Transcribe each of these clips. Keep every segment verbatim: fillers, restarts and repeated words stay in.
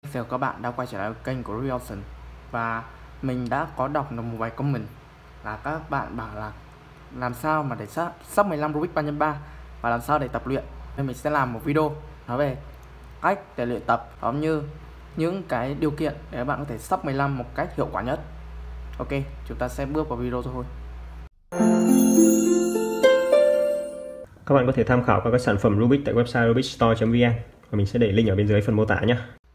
Chào các bạn đã quay trở lại kênh của Ryoson. Và mình đã có đọc được một vài comment là các bạn bảo là làm sao mà để sắp sắp mười lăm Rubik ba nhân ba và làm sao để tập luyện. Nên mình sẽ làm một video nói về cách để luyện tập cũng như những cái điều kiện để các bạn có thể sắp mười lăm một cách hiệu quả nhất. Ok, chúng ta sẽ bước vào video thôi. Các bạn có thể tham khảo các sản phẩm Rubik tại website rubikstore chấm vn và mình sẽ để link ở bên dưới phần mô tả nhé.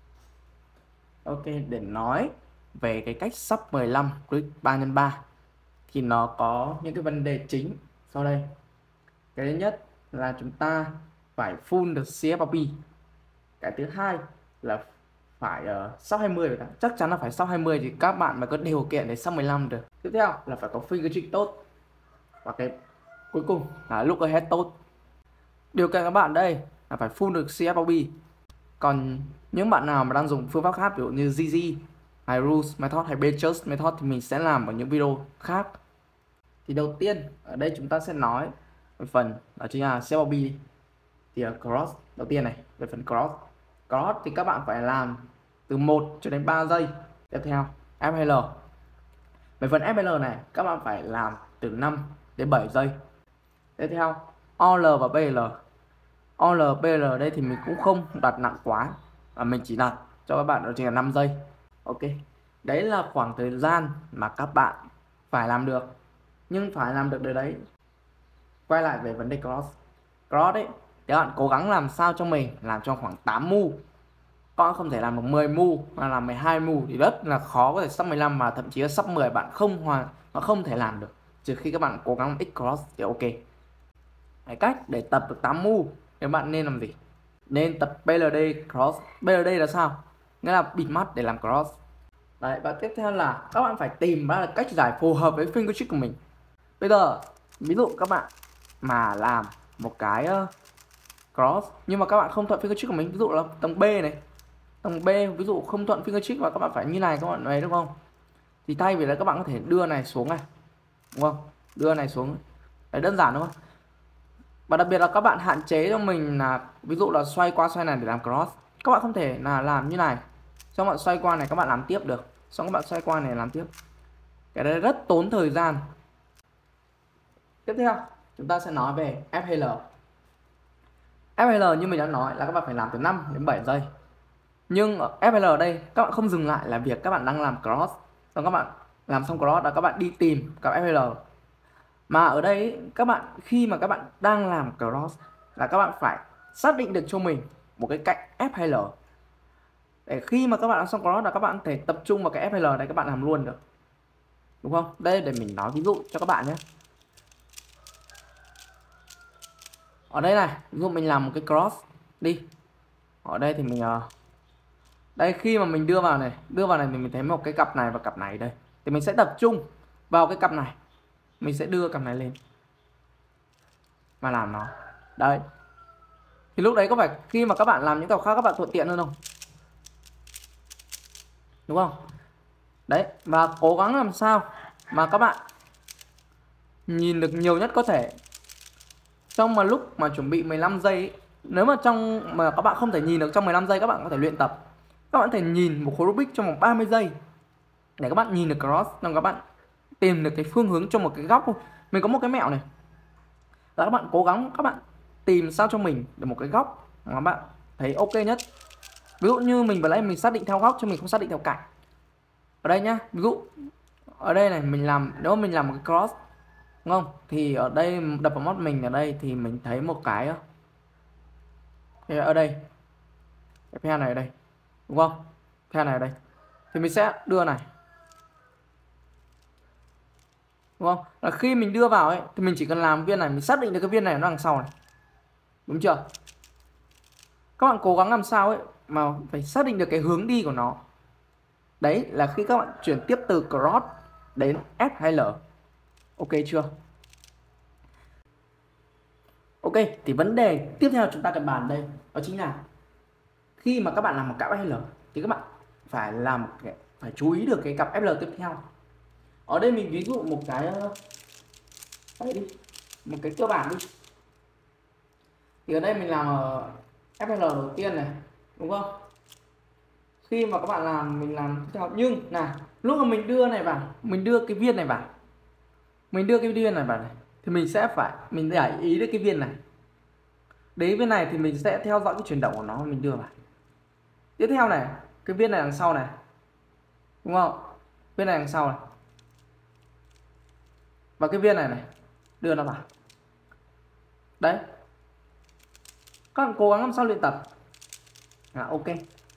Ok, để nói về cái cách sắp mười lăm Rubik ba nhân ba thì nó có những cái vấn đề chính sau đây. Cái thứ nhất là chúng ta phải full được xê ép rờ pê. Cái thứ hai là phải uh, sub hai mươi, chắc chắn là phải sub hai mươi thì các bạn mới có điều kiện để sub mười lăm được. Tiếp theo là phải có fingertrick tốt. Và cái cuối cùng là look ahead tốt. Điều kiện các bạn đây là phải full được xê ép rờ pê. Còn những bạn nào mà đang dùng phương pháp khác, ví dụ như giê giê hay rules method hay Becher's method thì mình sẽ làm ở những video khác. Thì đầu tiên ở đây chúng ta sẽ nói về phần đó chính là xê ép rờ pê. Thì uh, cross đầu tiên này, về phần cross cross thì các bạn phải làm từ một cho đến ba giây. Tiếp theo ép hai lờ, về phần ép hai lờ này các bạn phải làm từ năm đến bảy giây. Tiếp theo o lờ và pê lờ. o lờ, pê lờ đây thì mình cũng không đặt nặng quá, và mình chỉ đặt cho các bạn đó chính là năm giây. Ok, đấy là khoảng thời gian mà các bạn phải làm được. Nhưng phải làm được điều đấy, quay lại về vấn đề cross cross đấy, các bạn cố gắng làm sao cho mình làm trong khoảng tám mu. Các bạn không thể làm được mười mu mà làm mười hai mu thì rất là khó có thể sub mười lăm, mà thậm chí là sub mười bạn không hoàn nó không thể làm được, trừ khi các bạn cố gắng x cross thì ok. Cái cách để tập được tám mu thì bạn nên làm gì? Nên tập pê lờ đê cross. pê lờ đê là sao? Nghĩa là bịt mắt để làm cross. Đấy, và tiếp theo là các bạn phải tìm ra cách giải phù hợp với fingertrick của mình. Bây giờ ví dụ các bạn mà làm một cái uh, cross nhưng mà các bạn không thuận fingertrick của mình, ví dụ là tầng B này, tầng B ví dụ không thuận fingertrick và các bạn phải như này các bạn này, đúng không? Thì thay vì là các bạn có thể đưa này xuống này, đúng không? Đưa này xuống. Đấy, đơn giản đúng không? Và đặc biệt là các bạn hạn chế cho mình là ví dụ là xoay qua xoay này để làm cross. Các bạn không thể là làm như này, xong bạn xoay qua này các bạn làm tiếp được, xong các bạn xoay qua này làm tiếp. Cái đấy rất tốn thời gian. Tiếp theo chúng ta sẽ nói về ép hai lờ. ép hai lờ như mình đã nói là các bạn phải làm từ năm đến bảy giây. Nhưng ở ép hai lờ đây các bạn không dừng lại là việc các bạn đang làm cross, xong các bạn làm xong cross là các bạn đi tìm cặp ép hai lờ. Mà ở đây các bạn khi mà các bạn đang làm cross là các bạn phải xác định được cho mình một cái cạnh ép hai lờ, để khi mà các bạn làm xong cross là các bạn có thể tập trung vào cái ép hai lờ này, các bạn làm luôn được, đúng không? Đây để mình nói ví dụ cho các bạn nhé. Ở đây này, ví dụ mình làm một cái cross đi. Ở đây thì mình đây khi mà mình đưa vào này, đưa vào này thì mình thấy một cái cặp này và cặp này đây. Thì mình sẽ tập trung vào cái cặp này. Mình sẽ đưa cặp này lên và làm nó. Đây. Thì lúc đấy có phải khi mà các bạn làm những cặp khác các bạn thuận tiện hơn không? Đúng không? Đấy, và cố gắng làm sao mà các bạn nhìn được nhiều nhất có thể. Trong mà lúc mà chuẩn bị mười lăm giây ấy, nếu mà trong mà các bạn không thể nhìn được trong mười lăm giây, các bạn có thể luyện tập. Các bạn có thể nhìn một khối Rubik trong vòng ba mươi giây để các bạn nhìn được cross, xong các bạn tìm được cái phương hướng trong một cái góc. Mình có một cái mẹo này là các bạn cố gắng các bạn tìm sao cho mình được một cái góc mà các bạn thấy ok nhất. Ví dụ như mình vừa nãy mình xác định theo góc chứ mình không xác định theo cạnh. Ở đây nhá, ví dụ ở đây này mình làm, nếu mà mình làm một cái cross, đúng không? Thì ở đây đập vào mắt mình ở đây thì mình thấy một cái thì ở đây cái phe này ở đây, đúng không? Phe này ở đây thì mình sẽ đưa này, đúng không? Là khi mình đưa vào ấy thì mình chỉ cần làm viên này, mình xác định được cái viên này nó đằng sau này, đúng chưa? Các bạn cố gắng làm sao ấy mà phải xác định được cái hướng đi của nó. Đấy là khi các bạn chuyển tiếp từ cross đến ép hai lờ. Ok chưa? Ok, thì vấn đề tiếp theo chúng ta cần bàn đây đó chính là khi mà các bạn làm một cặp ép hai lờ thì các bạn phải làm cái, phải chú ý được cái cặp ép lờ tiếp theo. Ở đây mình ví dụ một cái đây đi, một cái cơ bản đi. Thì ở đây mình làm ép hai lờ đầu tiên này, đúng không? khi mà các bạn làm mình làm theo, nhưng này lúc mà mình đưa này vào, mình đưa cái viên này vào, mình đưa cái viên này vào này, thì mình sẽ phải mình để ý đến cái viên này. Đấy, viên này thì mình sẽ theo dõi cái chuyển động của nó, mình đưa vào. Tiếp theo này, cái viên này đằng sau này, đúng không? Viên này đằng sau này, và cái viên này này, đưa nó vào. Đấy, các bạn cố gắng làm sao luyện tập. À, ok.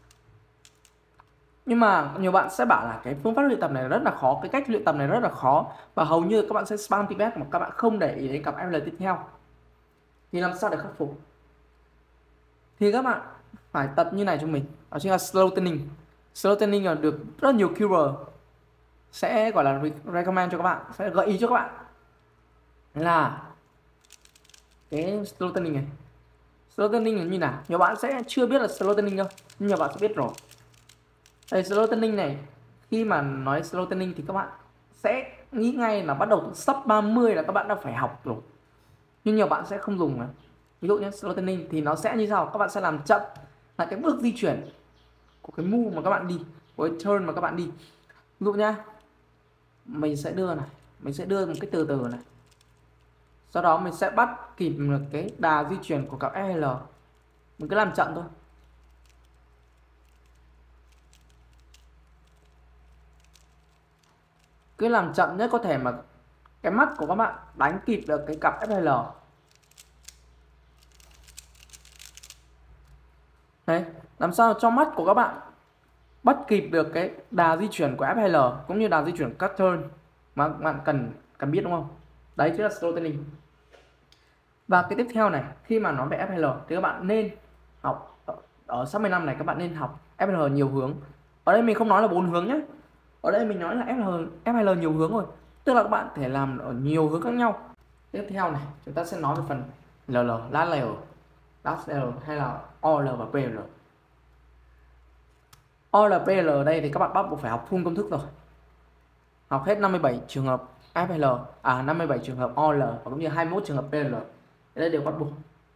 Nhưng mà nhiều bạn sẽ bảo là cái phương pháp luyện tập này rất là khó, cái cách luyện tập này rất là khó, và hầu như các bạn sẽ spam feedback mà các bạn không để ý đến cặp ép lờ tiếp theo. Thì làm sao để khắc phục? Thì các bạn phải tập như này cho mình, đó chính là slow turning. Slow turning là được rất nhiều keyword sẽ gọi là recommend cho các bạn, sẽ gợi ý cho các bạn là cái slow turning này. Slow turning là như nào? Nhiều bạn sẽ chưa biết là slow turning đâu, nhưng nhiều bạn sẽ biết rồi. Đây, slow turning này, khi mà nói slow turning thì các bạn sẽ nghĩ ngay là bắt đầu từ sub ba mươi là các bạn đã phải học rồi. Nhưng nhiều bạn sẽ không dùng. Ví dụ như slow turning thì nó sẽ như sau, các bạn sẽ làm chậm là cái bước di chuyển của cái move mà các bạn đi, của cái turn mà các bạn đi. Ví dụ nhá, mình sẽ đưa này, mình sẽ đưa một cái từ từ này, sau đó mình sẽ bắt kịp được cái đà di chuyển của cặp ép lờ, mình cứ làm chậm thôi. Cứ làm chậm nhất có thể mà cái mắt của các bạn đánh kịp được cái cặp ép lờ. Đấy, làm sao cho mắt của các bạn bắt kịp được cái đà di chuyển của ép lờ cũng như đà di chuyển các turn mà bạn cần cần biết, đúng không? Đấy chính là slow turning. Và cái tiếp theo này, khi mà nói về ép lờ thì các bạn nên học ở, ở sub mười lăm này, các bạn nên học ép lờ nhiều hướng. Ở đây mình không nói là bốn hướng nhé. Ở đây mình nói là ép lờ ép lờ nhiều hướng rồi. Tức là các bạn thể làm ở nhiều hướng khác nhau. Tiếp theo này, chúng ta sẽ nói về phần lờ lờ, last level, last level hay là o lờ và pê lờ. o lờ, pê lờ đây thì các bạn bắt buộc phải học full công thức rồi. Học hết năm mươi bảy trường hợp ép lờ, à năm mươi bảy trường hợp o lờ và cũng như hai mươi mốt trường hợp pê lờ. Đây đều bắt buộc.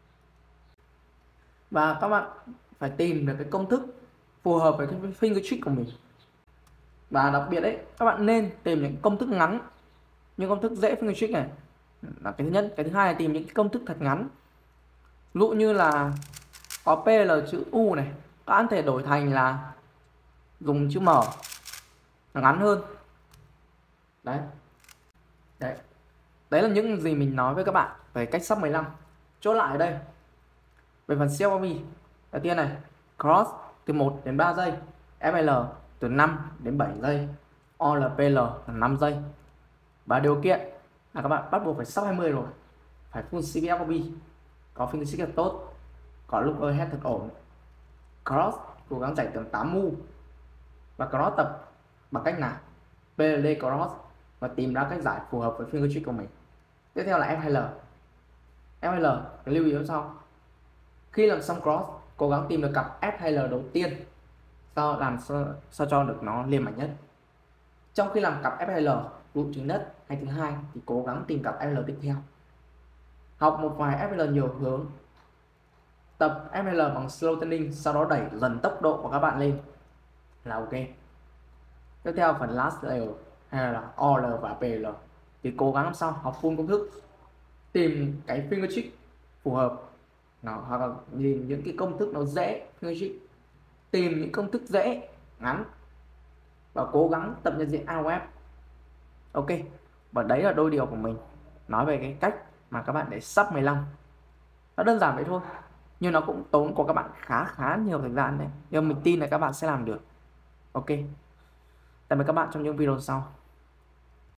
Và các bạn phải tìm được cái công thức phù hợp với cái finger trick của mình. Và đặc biệt đấy, các bạn nên tìm những công thức ngắn, những công thức dễ finger trick này là cái thứ nhất. Cái thứ hai là tìm những cái công thức thật ngắn. Ví dụ như là có pê lờ chữ U này, các bạn có thể đổi thành là dùng chữ M, nó ngắn hơn. Đấy. Đấy. Đấy là những gì mình nói với các bạn về cách sub mười lăm. Chốt lại ở đây. Về phần xê ép bê, đầu tiên này, cross từ một đến ba giây, ép lờ từ năm đến bảy giây, o lờ, pê lờ là năm giây. Và điều kiện là các bạn bắt buộc phải sub hai mươi rồi, phải full xê pê ép bê, có finger stick thật tốt, có look overhead thật ổn, cross cố gắng chạy tầm tám mu. Và cross tập bằng cách nào? pê lờ cross và tìm ra cách giải phù hợp với finger trick của mình. Tiếp theo là ép lờ. ép lờ lưu ý sau, khi làm xong cross cố gắng tìm được cặp ép lờ đầu tiên, sao làm sao, sao cho được nó liền mạch nhất. Trong khi làm cặp ép lờ vụ trứng đất hay thứ hai thì cố gắng tìm cặp ép lờ tiếp theo. Học một vài ép lờ nhiều hướng, tập ép lờ bằng slow turning, sau đó đẩy dần tốc độ của các bạn lên là ok. Tiếp theo phần last level hay là o lờ và pê lờ thì cố gắng làm sao học full công thức, tìm cái finger trick phù hợp nó, hoặc là nhìn những cái công thức nó dễ finger trick, tìm những công thức dễ ngắn và cố gắng tập nhận diện a o ép. Ok, và đấy là đôi điều của mình nói về cái cách mà các bạn để sub mười lăm. Nó đơn giản vậy thôi, nhưng nó cũng tốn của các bạn khá khá nhiều thời gian đấy, nhưng mình tin là các bạn sẽ làm được. Ok, tạm biệt các bạn trong những video sau.